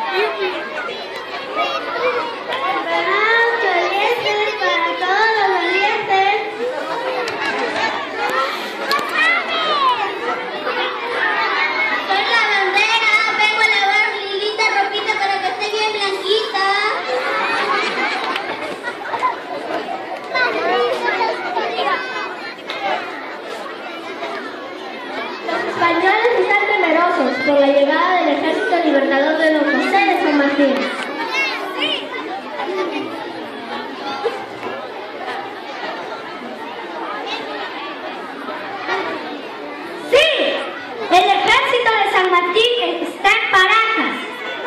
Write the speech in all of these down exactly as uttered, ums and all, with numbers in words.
Por la llegada del Ejército Libertador de Don José de San Martín. ¡Sí! El Ejército de San Martín está en Paracas.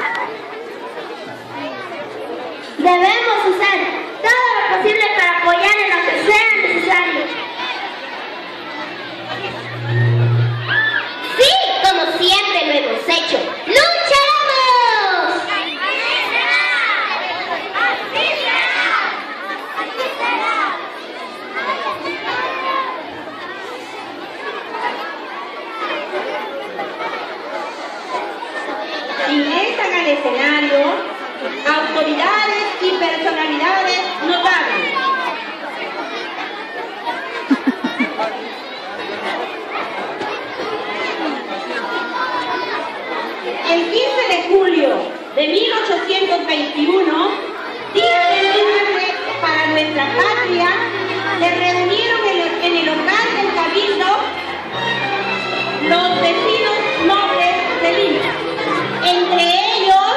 Debemos hacer todo lo posible para apoyar en lo que sea necesario. Siempre lo hemos hecho. ¡Lucharemos! ¡Así será! ¡Así será! ¡Así será! Ingresan al escenario autoridades y personalidades notables. El quince de julio de mil ochocientos veintiuno, día de lunes para nuestra patria, se reunieron en el, en el local del Cabildo los vecinos nobles de Lima. Entre ellos,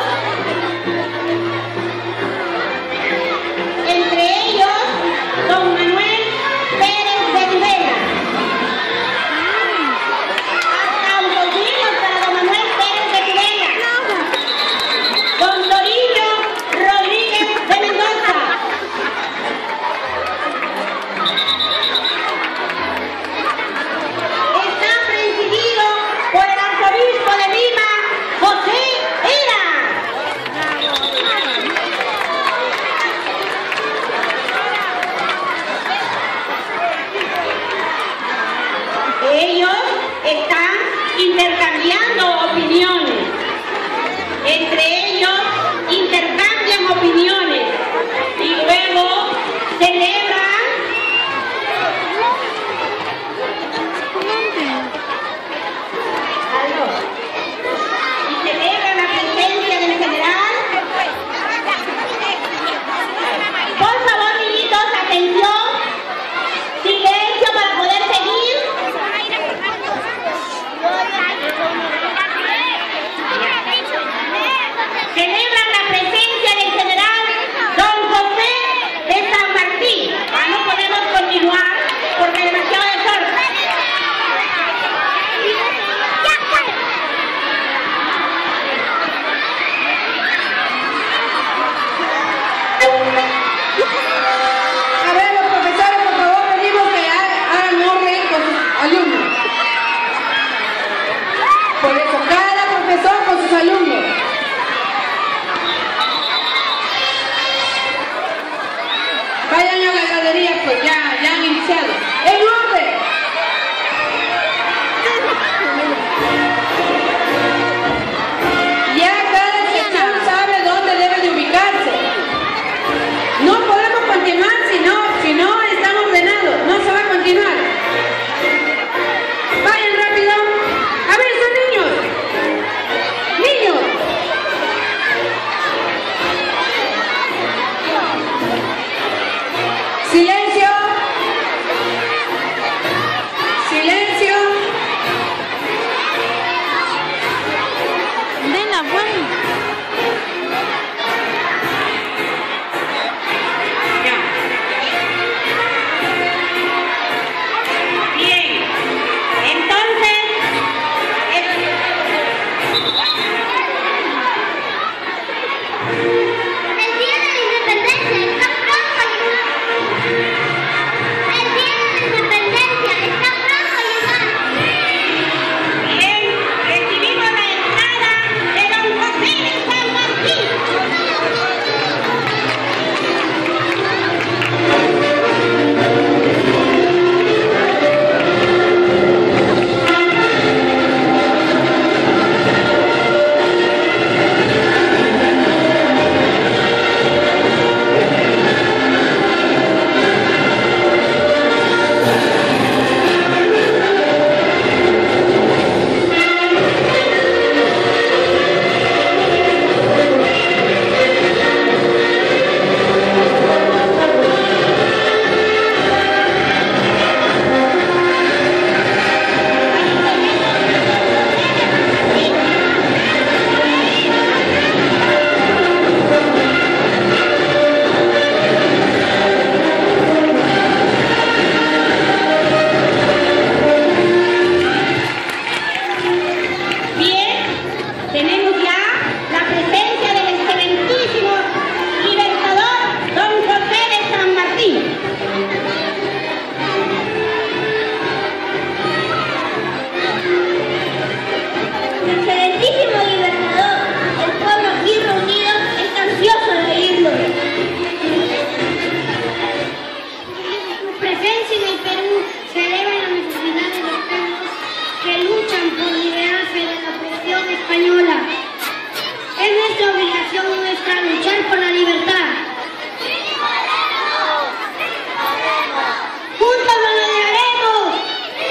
entre ellos, don Manuel Pérez de Tudela. Ellos están intercambiando opiniones. Entre ellos intercambian opiniones y luego celebran y celebran la presencia del general. Por favor, niñitos, atención. Silencio para poder seguir. Celebran la presencia del general Don José de San Martín. Ah, no podemos continuar porque hay demasiado desorden. A ver, los profesores, por favor, pedimos que hagan orden con sus alumnos. Por eso, cada profesor con sus alumnos. Vayan a la galería, pues ya, ya han iniciado. ¡En orden! Ya cada sección sabe dónde debe de ubicarse. No podemos continuar si no, si no estamos ordenados. No se va a continuar. Vayan rápido. A ver, esos niños. Excelentísimo Libertador, el pueblo aquí reunido está ansioso de oírlo. Su presencia en el Perú se eleva a la necesidad de los pueblos que luchan por liberarse de la opresión española. Es nuestra obligación nuestra luchar por la libertad. ¡Juntos lo lograremos!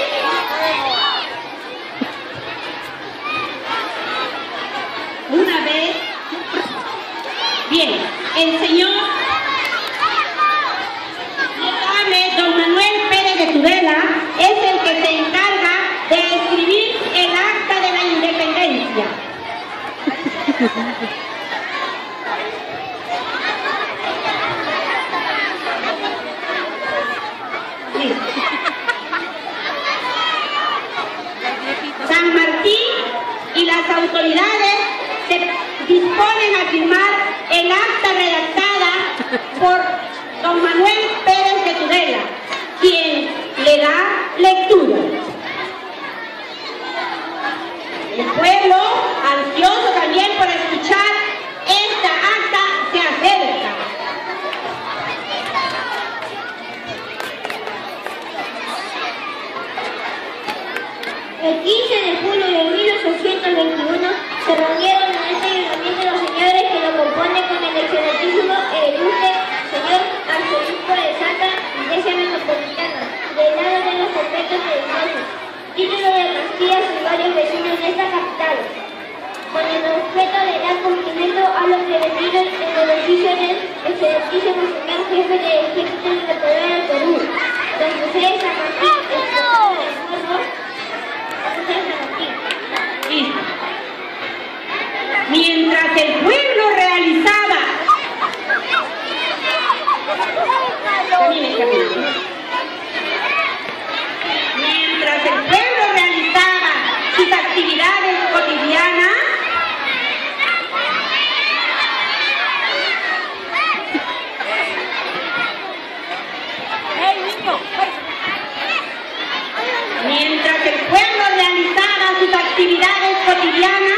Una vez, bien, el señor Notable don Manuel Pérez de Tudela es el que se encarga de escribir el acta de la independencia. Sí. San Martín y las autoridades se disponen a firmar el acta redactada por don Manuel Pérez de Tudela, quien le da lectura. El pueblo, ansioso también por escuchar esta acta, se acerca. El quince de julio de mil ochocientos veintiuno se reunieron en este ayuntamiento los señores que lo componen con el excelentísimo el ilustre señor arzobispo de Santa Iglesia Metropolitana, del lado de los efectos religiosos, título de Castillas y varios vecinos de esta capital, con el objeto de dar cumplimiento a lo prevenido en el oficio del excelentísimo señor jefe del Ejército Libertador del Perú, don José de San Martín, el profesor del pueblo. Mientras el pueblo realizaba camine, camine. Mientras el pueblo realizaba sus actividades cotidianas, mientras el pueblo realizaba sus actividades cotidianas,